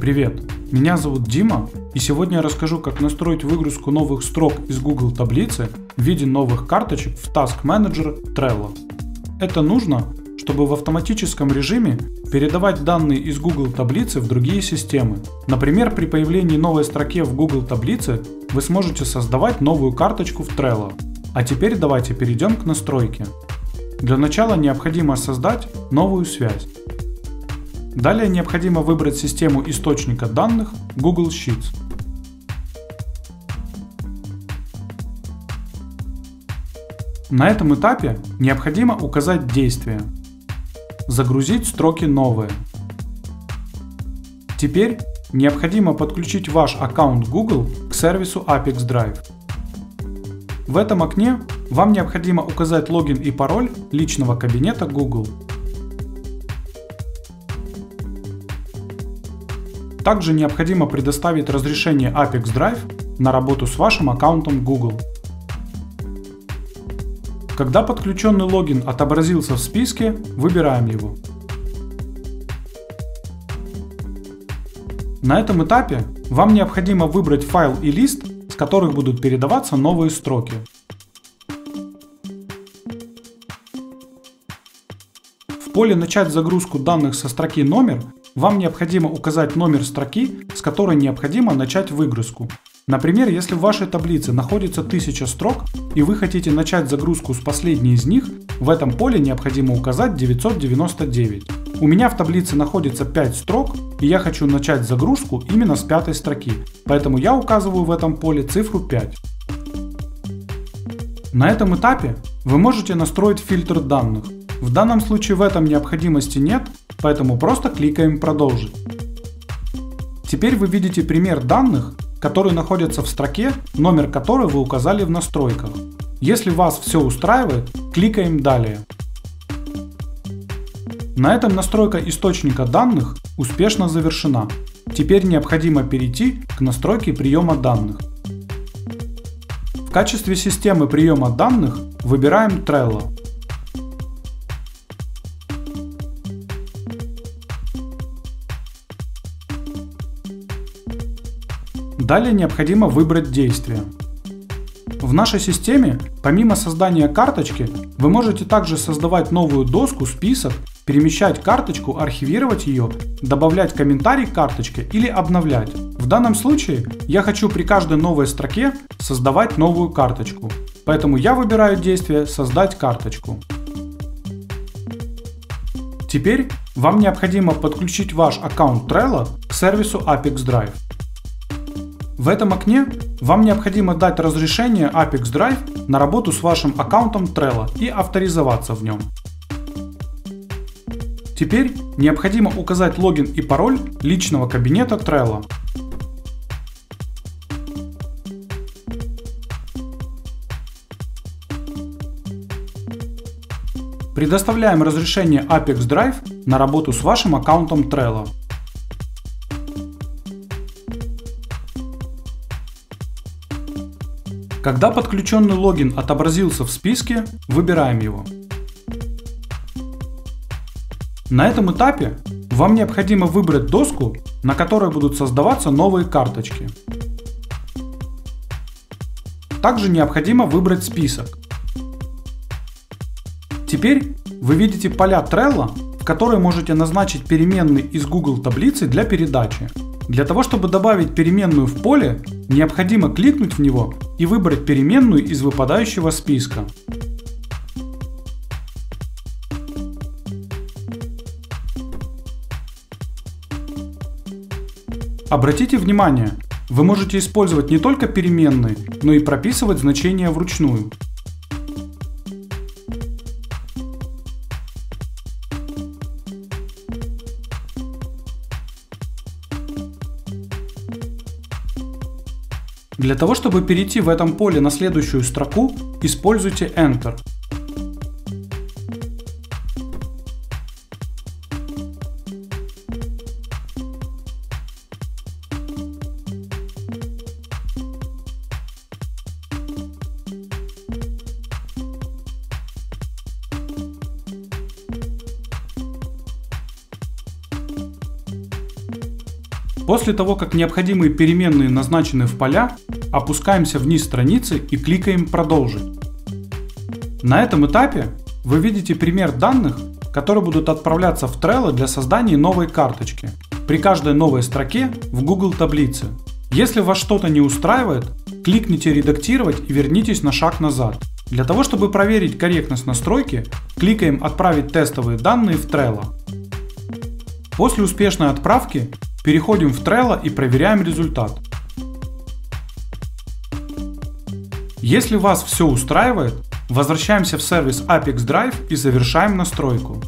Привет, меня зовут Дима, и сегодня я расскажу, как настроить выгрузку новых строк из Google таблицы в виде новых карточек в Task Manager Trello. Это нужно, чтобы в автоматическом режиме передавать данные из Google таблицы в другие системы. Например, при появлении новой строки в Google таблице вы сможете создавать новую карточку в Trello. А теперь давайте перейдем к настройке. Для начала необходимо создать новую связь. Далее необходимо выбрать систему источника данных Google Sheets. На этом этапе необходимо указать действие. Загрузить строки новые. Теперь необходимо подключить ваш аккаунт Google к сервису Apex Drive. В этом окне вам необходимо указать логин и пароль личного кабинета Google. Также необходимо предоставить разрешение Apex Drive на работу с вашим аккаунтом Google. Когда подключенный логин отобразился в списке, выбираем его. На этом этапе вам необходимо выбрать файл и лист, с которых будут передаваться новые строки. В поле «Начать загрузку данных со строки «Номер» вам необходимо указать номер строки, с которой необходимо начать выгрузку. Например, если в вашей таблице находится 1000 строк и вы хотите начать загрузку с последней из них, в этом поле необходимо указать 999. У меня в таблице находится 5 строк, и я хочу начать загрузку именно с 5 строки, поэтому я указываю в этом поле цифру 5. На этом этапе вы можете настроить фильтр данных. В данном случае в этом необходимости нет, поэтому просто кликаем «Продолжить». Теперь вы видите пример данных, которые находятся в строке, номер которой вы указали в настройках. Если вас все устраивает, кликаем «Далее». На этом настройка источника данных успешно завершена. Теперь необходимо перейти к настройке приема данных. В качестве системы приема данных выбираем Trello. Далее необходимо выбрать действие. В нашей системе, помимо создания карточки, вы можете также создавать новую доску, список, перемещать карточку, архивировать ее, добавлять комментарий к карточке или обновлять. В данном случае я хочу при каждой новой строке создавать новую карточку, поэтому я выбираю действие «Создать карточку». Теперь вам необходимо подключить ваш аккаунт Trello к сервису Apex Drive. В этом окне вам необходимо дать разрешение Apex Drive на работу с вашим аккаунтом Trello и авторизоваться в нем. Теперь необходимо указать логин и пароль личного кабинета Trello. Предоставляем разрешение Apex Drive на работу с вашим аккаунтом Trello. Когда подключенный логин отобразился в списке, выбираем его. На этом этапе вам необходимо выбрать доску, на которой будут создаваться новые карточки. Также необходимо выбрать список. Теперь вы видите поля Trello, в которые можете назначить переменные из Google таблицы для передачи. Для того, чтобы добавить переменную в поле, необходимо кликнуть в него и выбрать переменную из выпадающего списка. Обратите внимание, вы можете использовать не только переменные, но и прописывать значения вручную. Для того, чтобы перейти в этом поле на следующую строку, используйте Enter. После того, как необходимые переменные назначены в поля, опускаемся вниз страницы и кликаем «Продолжить». На этом этапе вы видите пример данных, которые будут отправляться в Trello для создания новой карточки при каждой новой строке в Google таблице. Если вас что-то не устраивает, кликните «Редактировать» и вернитесь на шаг назад. Для того, чтобы проверить корректность настройки, кликаем «Отправить тестовые данные в Trello». После успешной отправки переходим в Trello и проверяем результат. Если вас все устраивает, возвращаемся в сервис Apex Drive и завершаем настройку.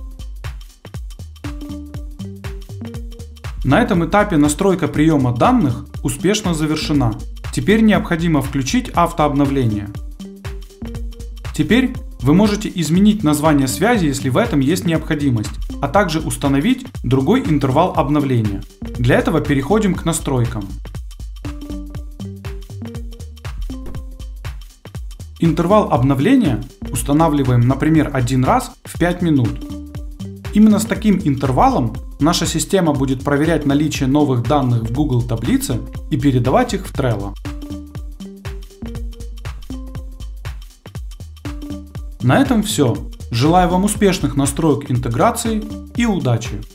На этом этапе настройка приема данных успешно завершена. Теперь необходимо включить автообновление. Теперь вы можете изменить название связи, если в этом есть необходимость, а также установить другой интервал обновления. Для этого переходим к настройкам. Интервал обновления устанавливаем, например, один раз в 5 минут. Именно с таким интервалом наша система будет проверять наличие новых данных в Google таблице и передавать их в Trello. На этом все. Желаю вам успешных настроек интеграции и удачи!